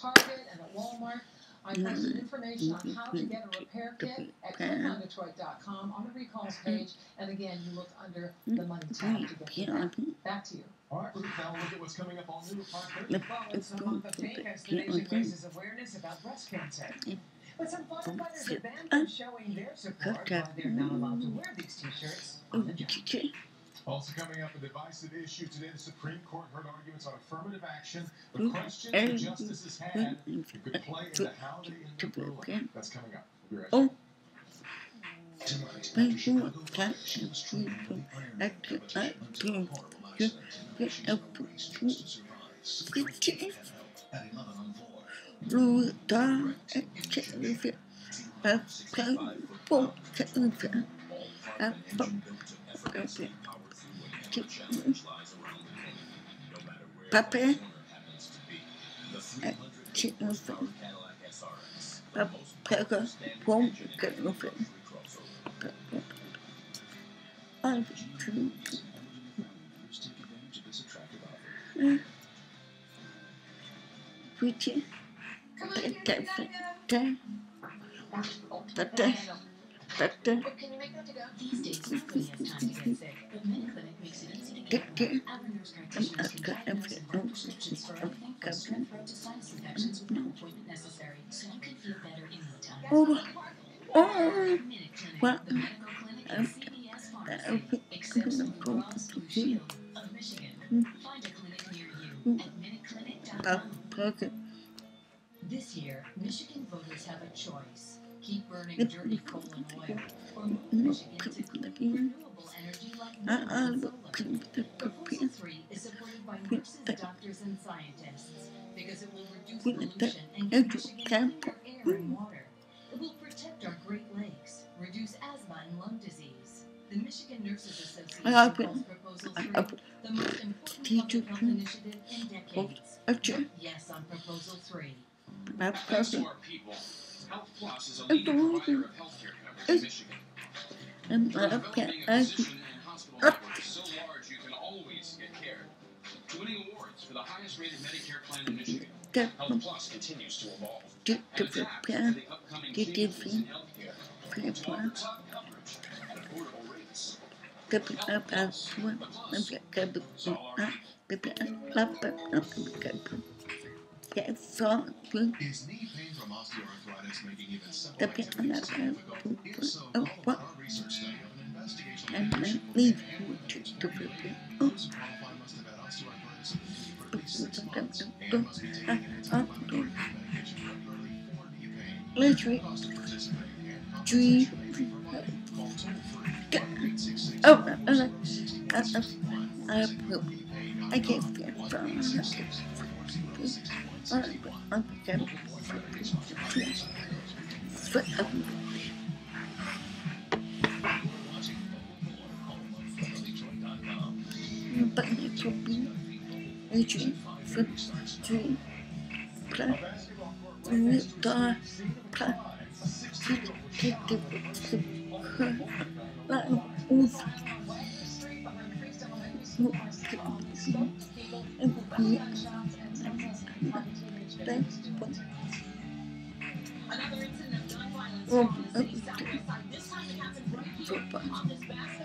Target and at Walmart. I posted information on how to get a repair kit at clickOnDetroit.com on the recalls page. And again, you look under the money tab to get to that. Back to you. All right, Ruth, now look at what's coming up on New Park 30. Well, it's a month of pink as the nation raises awareness about breast cancer. But some firefighters are banned from showing their support while they're not allowed to wear these t-shirts on the job. Also coming up, a divisive issue today. The Supreme Court heard arguments on affirmative action. The questions the justices had could play into how they end the ruling. That's coming up. We'll be right back. Tonight, Chicago she was treated for the iron man Papa, Papa, won't get nothing. I'm true. Pretty, These days, it's really a time to get sick, but MinuteClinic makes it easy to get well. Our nurse practitioners can diagnose and write prescriptions for everything from strep throat to sinus infections with no appointment necessary, so you can feel better in no time. MinuteClinic, the medical clinic and CVS pharmacy, accepts the Cross Blue Shield of Michigan. Find a clinic near you at MinuteClinic.com. This year, Michigan voters have a choice. Keep burning dirty coal and oil, or move Michigan to clean, renewable energy like wind and solar. Proposal 3 is supported by nurses, doctors, and scientists because it will reduce pollution and keep Michigan cleaner air and water. It will protect our Great Lakes, reduce asthma and lung disease. The Michigan Nurses Association calls Proposal 3 the most important public health initiative in decades. Yes on Proposal 3. Thanks to our people, Health Plus is a leading provider of healthcare coverage in Michigan. We're developing a physician and hospital network so large you can always get care. Winning awards for the highest rated Medicare plan in Michigan, Health Plus continues to evolve and adapt to the upcoming changes in healthcare to offer top coverage at affordable rates. Is knee pain from osteoarthritis making even simple activities difficult? If so, call our research study of an investigational condition and those who qualify must have had osteoarthritis for at least 6 months and must be taking anti-inflammatory medication regularly for knee pain. Cost of participating and compensation may be provided. Call toll-free 1-866 I can't get Another incident of gun violence in South Side. This time it happened right here on this basket.